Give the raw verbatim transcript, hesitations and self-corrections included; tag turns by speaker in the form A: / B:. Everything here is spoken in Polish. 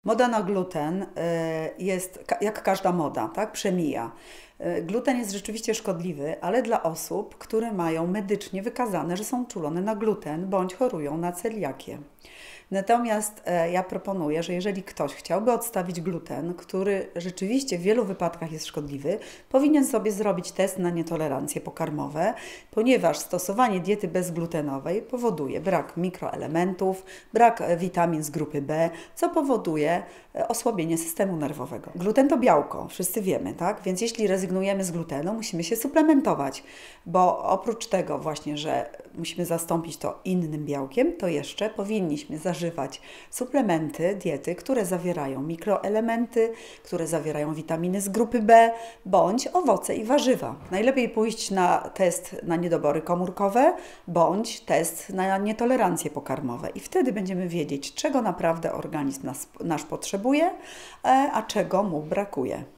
A: Moda na gluten y, jest ka- jak każda moda, tak? Przemija. Y, Gluten jest rzeczywiście szkodliwy, ale dla osób, które mają medycznie wykazane, że są czulone na gluten bądź chorują na celiakię. Natomiast e, ja proponuję, że jeżeli ktoś chciałby odstawić gluten, który rzeczywiście w wielu wypadkach jest szkodliwy, powinien sobie zrobić test na nietolerancje pokarmowe, ponieważ stosowanie diety bezglutenowej powoduje brak mikroelementów, brak e, witamin z grupy B, co powoduje e, osłabienie systemu nerwowego. Gluten to białko, wszyscy wiemy, tak? Więc jeśli rezygnujemy z glutenu, musimy się suplementować, bo oprócz tego właśnie, że musimy zastąpić to innym białkiem, to jeszcze powinniśmy zażywać suplementy diety, które zawierają mikroelementy, które zawierają witaminy z grupy B, bądź owoce i warzywa. Najlepiej pójść na test na niedobory komórkowe, bądź test na nietolerancje pokarmowe i wtedy będziemy wiedzieć, czego naprawdę organizm nas, nasz potrzebuje, a czego mu brakuje.